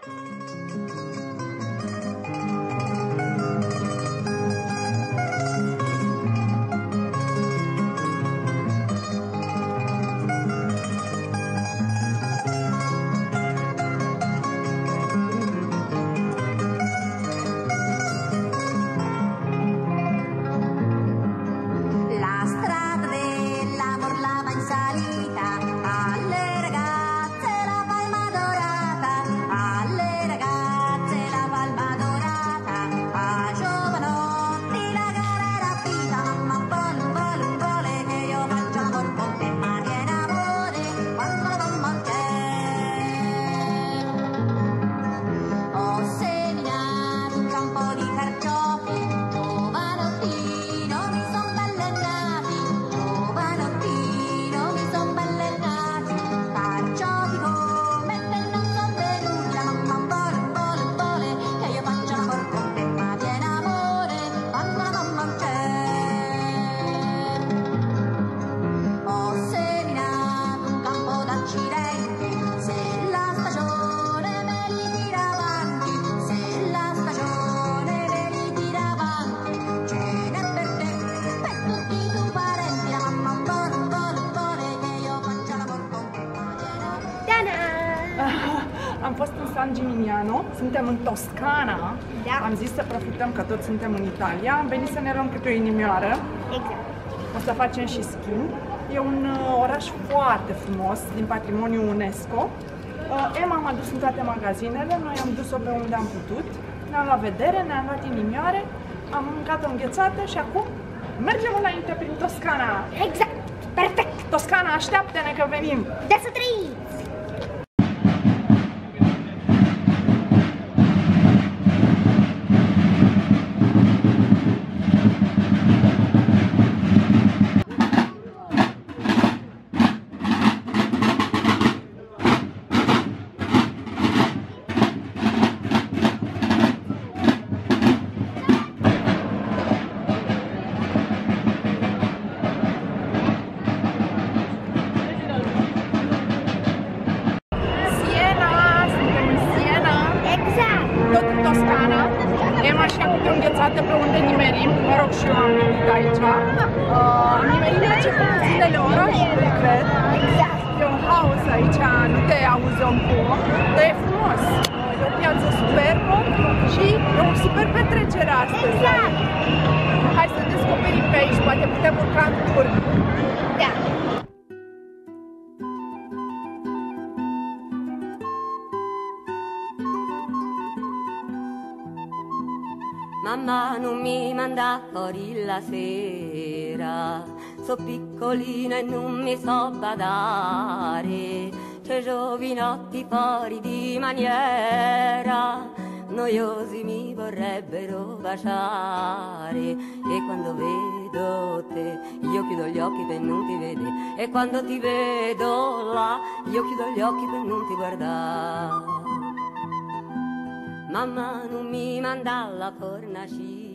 Am fost în San Gimignano, suntem în Toscana, da. Am zis să profităm că toți suntem în Italia, am venit să ne luăm câte o inimioară. Exact. O să facem și schimb. E un oraș foarte frumos, din patrimoniu UNESCO. Emma m-a dus în toate magazinele, noi am dus-o pe unde am putut, ne-am luat vedere, ne-am luat inimioare, am mâncat o înghețată și acum mergem înainte prin Toscana. Exact, perfect! Toscana, așteaptă-ne că venim! De să trăiți! Emma și-a câte o înghețată pe unde nimerim, mă rog, și eu am venit aici. Am nimerit de început zilele orașului, cred. E un haos aici, nu te auzi un po', dar e frumos. E o piață superbă și e o super petrecere astăzi. Hai să descoperim pe aici, poate putem urca în tur. Da. Mamma non mi manda fuori la sera, so piccolina e non mi so badare, c'è giovinotti fuori di maniera, noiosi mi vorrebbero baciare, e quando vedo te io chiudo gli occhi per non ti vedere, e quando ti vedo là io chiudo gli occhi per non ti guardare. Mamma non mi manda alla fornaci